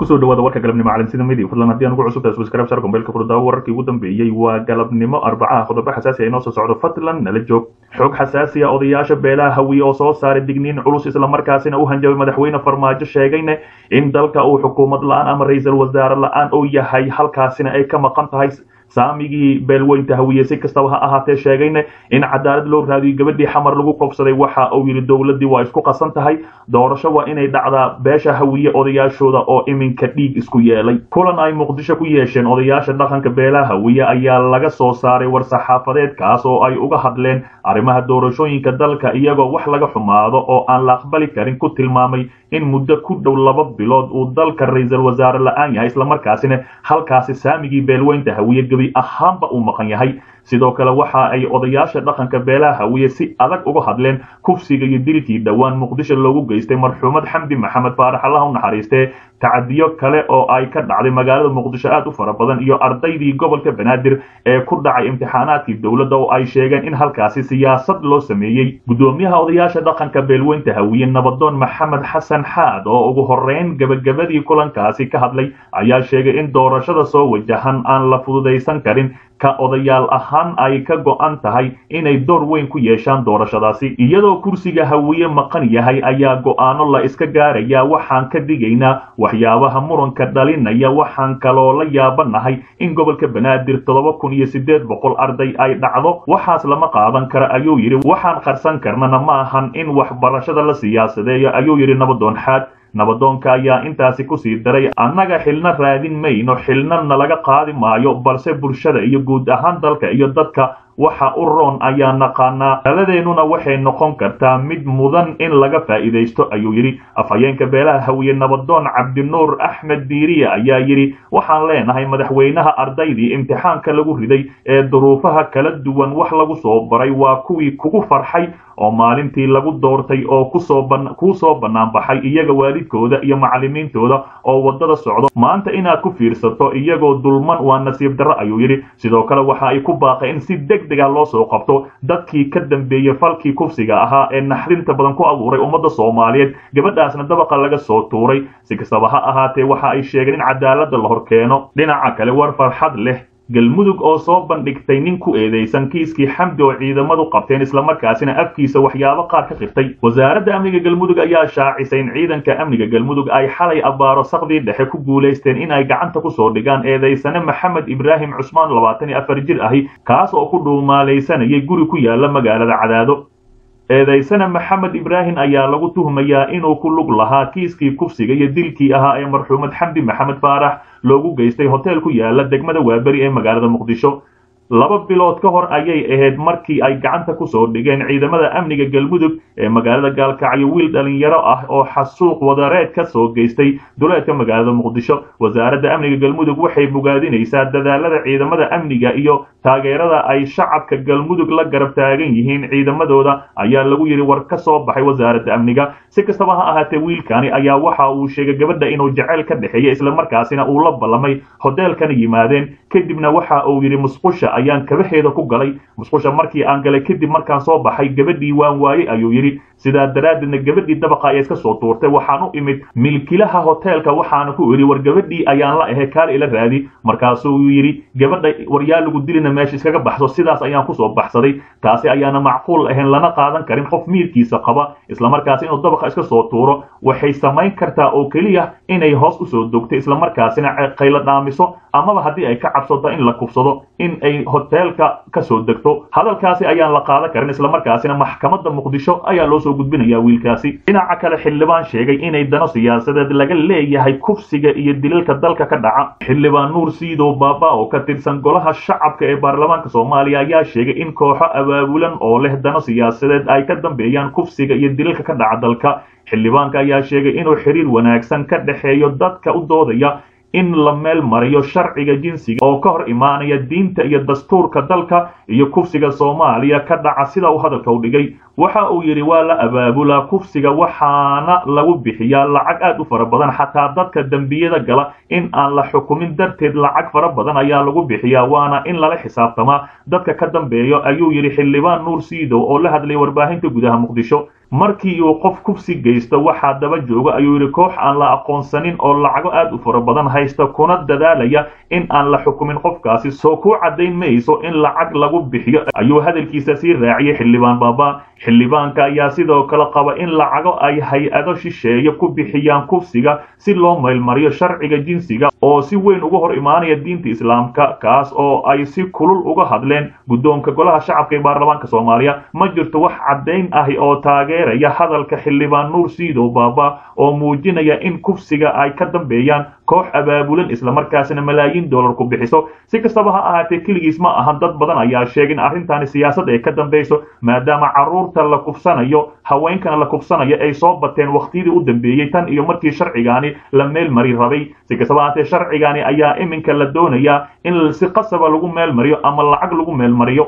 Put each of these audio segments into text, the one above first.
kusoo dhawaada warka galabnimo caalamsida media fadlan haddii aan ugu cusub tahay subscribe share kombeelka furdaa wararkii ugu dambeeyay waa galabnimo arbacaha qodobo xasaasi ah inoo soo socdo fadlan nala joog xog xasaasi ah odayaasha beelaha hawiye oo soo saaray digniin culus isla markaasina u hanjabay madaxweyne farmaajo sheegayna in dalka uu xukuumad la'aan ama ra'iisul wasaare la'aan uu yahay halkaasina ay ka maqan tahay saamigii beelweynta hawiye si kastaba ha ahaatee sheegayna in cadaalad loo raadiyo gabadhii xamar lagu qobsaday waxa uu yidhi dowladdii waa isku qasan tahay doorasho waa inay dhacdaa beesha hawiye odayaashooda oo iminka dhiig isku yeelay kulan ay muqdisho ku yeesheen odayaasha dhaqanka beelaha hawiye ayaa laga soo saaray war-saxaafadeedkaas oo ay uga hadleen arrimaha doorashooyinka dalka iyagoo wax laga xumaado oo aan la aqbali karin ku tilmaamay in muddo ku dhow 2 bilood uu dalka ra'iisul wasaare la'aan yahay isla markaasina halkaasi saamigii beelweynta hawiye gabi ahaanba uu maqan yahay sidoo kale waxa ay odayaasha dhaqanka beelaha hawiye si adag uga hadleen kufsiga iyo dilkii dhawaan muqdisho loogu geystay marxuumad xamdi maxamed faarax allah u naxariistee tacadiyo kale oo ay ka dhacday magaalada muqdisho aad u fara badan iyo ardaydii gobolka banaadir ee ku dhacay imtixaanaadkii dowladda oo ay sheegeen in halkaasi siyaasad loo sameeyey gudoomiyaha odayaasha dhaqanka beelweynta hawiye nabadoon maxamed xasan xaad oo ugu horeyn gabagabadii kulankaasi ka hadlay ayaa sheegay in doorashada soo wajahan aan la fududaysan karin ka odayaal ahaan ay ka go'an tahay inay door weyn ku yeeshaan doorashadaasi iyadoo kursiga hawiye maqan yahay ayaa go'aano la iska gaaraya waxaan ka digaynaa waxyaabaha muranka dhalinaya waxaan kaloo la yaabanahay in gobolka banaadir 7800 arday ay dhacdo waxaas lama qaadan karo ayuu yidhi waxaan qarsan karnana ma ahan in waxbarashada la siyaasadeeyo ayuu yidhi nabadoon xaad nabadoonka ayaa intaasi ku sii daray annaga xilna raadin mayno xilna nalaga qaadi maayo balse bulshada iyo guud ahaan dalka iyo dadka waxa u roon ayaa naqaanaa taladeennuna waxay noqon kartaa mid mudan in laga faa'iidaysto ayuu yidhi afhayeenka beelaha hawiye nabadoon cabdinuur axmed diiriye ayaa yidhi waxaan leenahay madaxweynaha ardaydii imtixaanka lagu riday ee duruufaha kala duwan wax lagu soo baray waa kuwii kugu farxay oo maalintii lagu doortay oo kuu soo bannaan baxay iyaga waalidkooda iyo macallimiintooda oo waddada socdo maanta inaad ku fiirsato iyagoo dulman waa nasiib darro ayuu yidhi sidoo kale waxa ay ku baaqay in si degdega loo soo qabto dadkii ka dambeeyey falkii kufsiga ahaa ee naxdinta badan ku abuuray ummadda Soomaaliyeed gabadhaasna dabaqa laga soo tuuray si kastaba ha ahaatee waxa ay sheegeen in cadaaladda la horkeeno dhinaca kale war farxad leh galmudug oo soo bandhigtay nin ku eedeysan kiiskii xamdi oo ciidamadu qabteen isla markaasina afkiisa waxyaabo qaar ka qirtay wasaaradda amniga galmudug ayaa shaacisay in ciidanka amniga galmudug ay xalay abaaro saqdii dhexe ku guulaysteen in ay gacanta ku soo dhigaan eedeysane maxamed ibraahim cusmaan 24 jir ahi kaas oo ku dhuumaalaysanayay guri ku yaala magaalada Cadaado eedeysane maxamed ibraahim ayaa lagu tuhmayaa inuu ku lug lahaa kiiskii kufsiga iyo dilkii ahaa ee marxuumad xamdi maxamed faarax loogu geystay hotel ku yaala degmada Waaberi ee magaalada Muqdisho 2 bilood ka hor ayay ahayd markii ay gacanta ku soo dhigeen ciidamada amniga galmudug ee magaalada Gaalkacyo wiil dhalinyaro ah oo xasuuq wadareed ka soo geystay duleedka magaalada Muqdisho wasaaradda amniga galmudug waxay bogaadinaysaa dadaalada ciidamada amniga iyo taageerada ay shacabka galmudug la garab taagan yihiin ciidamadooda ayaa lagu yiri war ka soo baxay wasaaradda amniga si kastaba ha ahaatee wiilkani ayaa waxa uu sheegay gabadha inuu jacayl ka dhaxeeyay isla markaasina uu la ballamay hotelkan yimaadeen kadibna waxa uu yiri musqusha ayaan kabaheeda ku galay musqusha markii aan galay kadib markaan soo baxay gabadhii waan waayay ayuu yiri sidaa daraadina gabadhii dabaqa ay iska soo tuurtay waxaan u imid milkiilaha hotelka waxaan ku yiri war gabadhii ayaan la ahay kaal ila raadi markaasuu yiri gabadha waryaa lagu dilina meesha iskaga baxso sidaas ayaan ku soo baxsaday taasi ayaana macquul ahayn lana qaadan karin qof miirkiisa qaba isla markaas inuu dabaqa iska soo tuuro waxay samayn kartaa oo kaliya inay hoos u soo dogto isla markaasina qayla dhaamiso amaba haddii ay ka cabsato in la kufsado in ay hotelka ka soo degto hadalkaasi ayaan la qaadan karin isla markaasina maxkamadda Muqdisho ayaa loo soo gudbinayaa wiilkaasi dhinaca kale xildhibaan sheegay inay dano siyaasadeed laga leeyahay kufsiga iyo dilalka dalka ka dhaca xildhibaan nuur siido baaba oo ka tirsan golaha shacabka ee baarlamaanka Soomaaliya ayaa sheegay in kooxo abaabulan oo leh dano siyaasadeed ay ka dambeeyaan kufsiga iyo dilalka ka dhaca dalka xildhibaanka ayaa sheegay inuu xiriir wanaagsan ka dhaxeeyo dadka u doodaya in la meel mariyo sharciga jinsiga oo ka hor imaanaya diinta iyo dastuurka dalka iyo kufsiga Soomaaliya ka dhaca sida uu hadalka u dhigay waxa uu yiri waa la abaabula kufsiga waxaana lagu bixiyaa lacag aad u fara badan xataa dadka dambiyada gala in aan la xukumin darteed lacag fara badan ayaa lagu bixiyaa waana in lala xisaabtama dadka ka dambeeyo ayuu yiri xildhibaan nuur siido oo la hadlay warbaahinta gudaha Muqdisho markii uu qof kufsi geysto waxaa daba jooga ayuu yidhi koox aan la aqoonsanin oo lacago aad u fara badan haysta kuna dadaalaya in aan la xukumin qofkaasi soo ku caddayn mayso in lacag lagu bixiyo ayuu hadalkiisa sii raaciyay xildhibaan baaba xildhibaanka ayaa sidoo kale qaba in lacago ay hay-ado shisheeye ku bixiyaan kufsiga si loo meelmariyo sharciga jinsiga oo si weyn uga hor imaanaya diinta islaamka kaas oo ay si kulul uga hadleen guddoonka golaha shacabka ee baarlamaanka soomaaliya ma jirto wax caddayn ahi oo taageeraya hadalka xildhibaan nuur siidow baaba oo muujinaya in kufsiga ay ka dambeeyaan koox abaabulan islamarkaasina malaayiin dollar ku bixiso si kastaba ha ahaatee keligiis ma ahan dad badan ayaa sheegay in arrintaani siyaasad ay ka dambayso maadaama carruurta la kufsanayo haweenkana la kufsanayo ay soo bateen waqtiyadii u dambeeyey tan iyo markii sharcigaani la meel mari rabay si kastaba ha ahaatee sharcigaani ayaa iminka la doonayaa in si qasaba lagu meel mariyo ama lacag lagu meel mariyo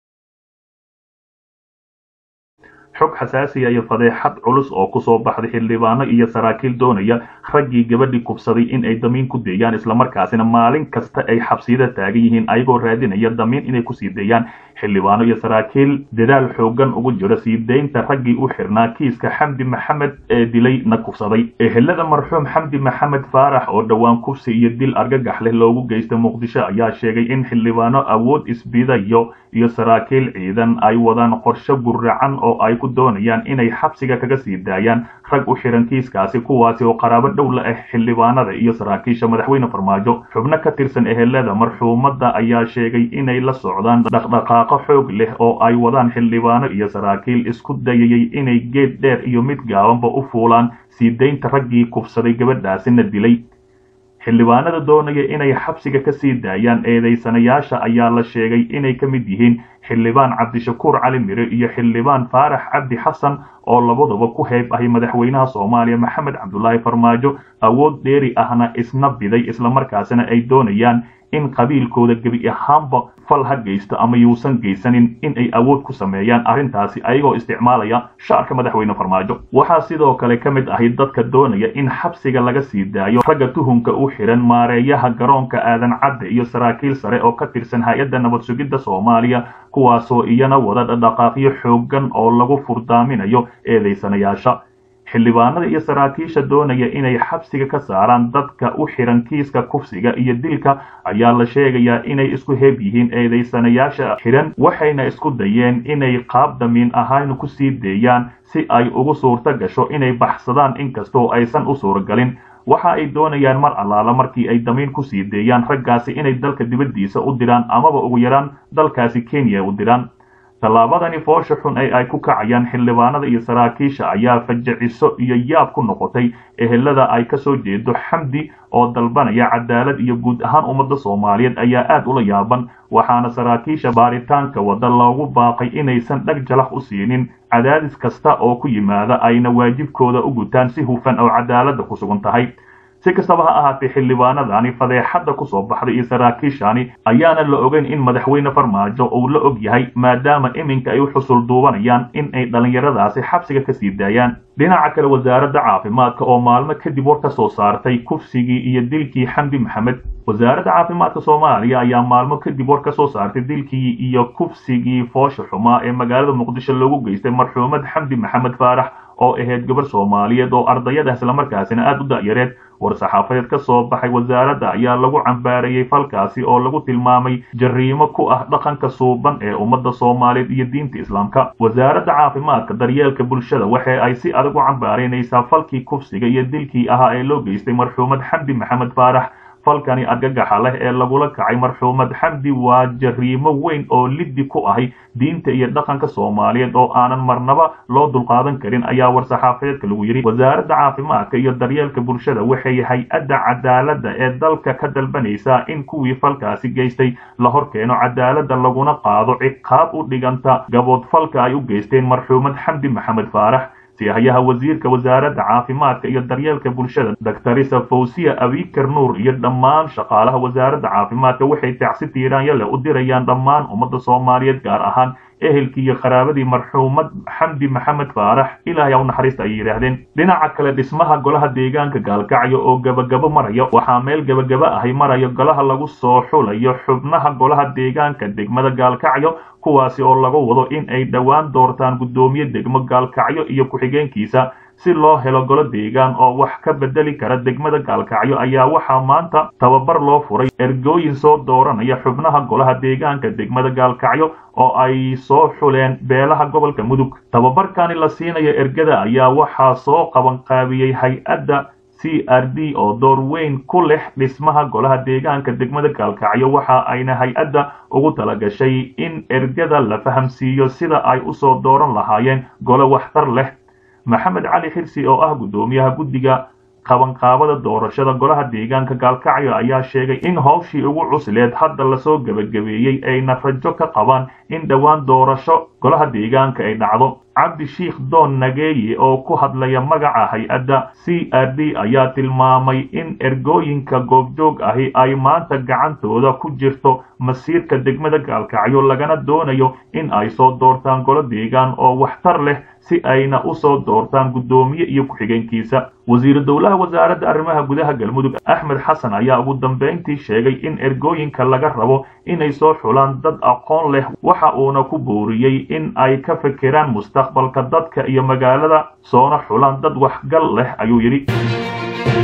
xog xasaasi ah iyo fadeexad culus oo ku soo baxday xildhibaano iyo saraakiil doonaya raggii gabadhii kubsaday in ay damiin ku deeyaan isla markaasina maalin kasta ay xabsiyada taagan yihiin ayagoo raadinaya damiin inay ku sii deeyaan xildhibaano iyo saraakiil dadaal xoogan ugu jira sii deynta raggii u xirnaa kiiska xamdi maxamed ee dilay na kufsaday ehelada marxuum xamdi maxamed faarax oo dhowaan kufsi iyo dil argagax leh loogu geystay muqdisho ayaa sheegay in xildhibaano awood isbidayo iyo saraakiil ciidan ay wadaan qorshe guracan oo ay ku doonayaan inay xabsiga kaga sii daayaan rag u xiran kiiskaasi kuwaasi oo qaraabo dhow la ah xildhibaanada iyo saraakiisha madaxweyne farmaajo xubno ka tirsan ehelada marxuumadda ayaa sheegay inay la socdaan dhaqdhaqaaqo xoog leh oo ay wadaan xildhibaano iyo saraakiil isku dayayay inay geed dheer iyo mid gaabanba u fuulaan sii deynta raggii kufsaday gabadhaasina dilay xildhibaanada doonaya inay xabsiga ka sii daayaan eedaysanayaasha ayaa la sheegay inay ka mid yihiin xildhibaan cabdishakuur cali mire iyo xildhibaan faarax cabdi xasan oo labaduba ku heeb ahay madaxweynaha soomaaliya maxamed cabdulaahi farmaajo awood dheeri ahna isna biday islamarkaasina ay doonayaan in qabiilkooda gebi ahaanba fal ha geysto ama yuusan geysanin in ay awood ku sameeyaan arrintaasi ayagoo isticmaalaya shaarka madaxweyne farmaajo waxaa sidoo kale ka mid ahay dadka doonaya in xabsiga laga sii daayo ragga tuhunka u xiran maareeyaha garoonka aadan cadde iyo saraakiil sare oo ka tirsan hay-adda nabad sugidda soomaaliya kuwaasoo iyana wada dhaqdhaqaaqyo xoogan oo lagu furdaaminayo eedaysanayaasha xildhibaanada iyo saraakiisha doonaya inay xabsiga ka saaraan dadka u xiran kiiska kufsiga iyo dilka ayaa la sheegayaa inay isku heeb yihiin eedaysanayaasha xiran waxayna isku dayeen inay qaab damiin ahaan ku sii deeyaan si ay ugu suurto gasho inay baxsadaan inkastoo aysan u suuragalin waxa ay doonayaan mar allaala markii ay damiin ku sii deeyaan raggaasi inay dalka dibaddiisa u diraan amaba ugu yaraan dalkaasi kenya u diraan tallaabadani foosha xun ee ay ku kacayaan xildhibaanada iyo saraakiisha ayaa fajiciso iyo yaab ku noqotay ehelada ay ka soo jeedo xamdi oo dalbanaya cadaalad iyo guud ahaan ummadda soomaaliyeed ayaa aad ula yaaban waxaana saraakiisha baaritaanka wadda loogu baaqay inaysan dhag jalax u siinin cadaadis kasta oo ku yimaada ayna waajibkooda u gutaan si hufan oo cadaaladda ku sugan tahay si kastaba ha ahaatee xildhibaanadani fadeexadda ku soo baxday iyo saraakiishani ayaana la ogeyn in madaxweyne farmaajo uu la og yahay maadaama iminka ay u xusul duubanayaan in ay dhallinyaradaasi xabsiga ka sii daayaan dhinaca kale wasaaradda caafimaadka oo maalmo kadib war ka soo saartay kufsigii iyo dilkii xamdi maxamed wasaaradda caafimaadka soomaaliya ayaa maalmo kadib war ka soo saartay dilkii iyo kufsigii foosha xumaa ee magaalada muqdisho loogu geystay marxuumad xamdi maxamed faarax oo ahayd gabar soomaaliyeed oo ardayada islamarkaasina aad u da'yareed war-saxaafadeed ka soo baxay wasaaradda ayaa lagu cambaarayey falkaasi oo lagu tilmaamay jariimo ku ah dhaqanka suuban ee ummadda soomaaliyeed iyo diinta islaamka wasaaradda caafimaadka daryeelka bulshada waxa ay si adag u cambaaraynaysaa falkii kufsiga iyo dilkii ahaa ee loo geystay marxuumad xamdi maxamed faarax falkani argagaxa leh ee lagula kacay marxuumad xamdi waa jariimo weyn oo liddi ku ahay diinta iyo dhaqanka soomaaliyeed oo aanan marnaba loo dulqaadan karin ayaa war-saxaafadeedka lagu yidhi wasaaradda caafimaadka iyo daryeelka bulshada waxay hay-adda cadaaladda ee dalka ka dalbanaysaa in kuwii falkaasi geystay la hor keeno cadaaladda laguna qaado ciqaab u dhiganta gaboodfalka ay u geysteen marxuumad xamdi maxamed faarax siyahayaha wasiirka wasaaradda caafimaadka iyo daryeelka bulshada doctorisa fawsiya abikar nuur iyo dhammaan shaqaalaha wasaaradda caafimaadka waxay tacsi tiiraanya leh u dirayaan dhammaan ummadda soomaaliyeed gaar ahaan ehelkii iyo qaraabadii marxuumad xamdi maxamed faarax ilaahay u naxariista ay yidhaahdeen. dhinaca kale dhismaha golaha deegaanka gaalkacyo oo gabagabo maraya waxaa meel gabagabo ahi marayo golaha lagu soo xulayo xubnaha golaha deegaanka degmada gaalkacyo kuwaasi oo laga wado in ay dhowaan doortaan guddoomiye degmo gaalkacyo iyo ku-xigeenkiisa si loo helo golo deegaan oo wax ka bedeli kara degmada gaalkacyo ayaa waxaa maanta tababar loo furay ergooyin soo dooranaya xubnaha golaha deegaanka degmada gaalkacyo oo ay soo xuleen beelaha gobolka mudug. tababarkani la siinayo ergada ayaa waxaa soo qabanqaabiyey hay-adda CRD oo door weyn ku leh dhismaha golaha deegaanka degmada gaalkacyo waxa ayna hay-adda ugu talagashay in ergada la fahamsiiyo sida ay u soo dooran lahaayeen golo waxtar leh. maxamed cali xirsi oo ah guddoomiyaha guddiga qabanqaabada doorashada golaha deegaanka gaalkacyo ayaa sheegay in howshii ugu cusleed hadda lasoo gebagabeeyey ayna rajo ka qabaan in dhowaan doorasho golaha deegaanka ay dhacdo. cabdi shiikh doon nageeye oo ku hadlaya magaca hay-adda CRD ayaa tilmaamay in ergooyinka goobjoog ahi ay maanta gacantooda ku jirto masiirka degmada gaalkacyo lagana doonayo in ay soo doortaan golo deegaan oo waxtar leh si ayna u soo doortaan guddoomiye iyo ku-xigeenkiisa. wasiiru dowlaha wasaaradda arrimaha gudaha galmudug axmed xasan ayaa ugu dambeyntii sheegay in ergooyinka laga rabo inay soo xulaan dad aqoon leh waxa uuna ku booriyey in ay ka fekeraan mustaqbalka dadka iyo magaalada soona xulaan dad waxgal leh ayuu yidhi.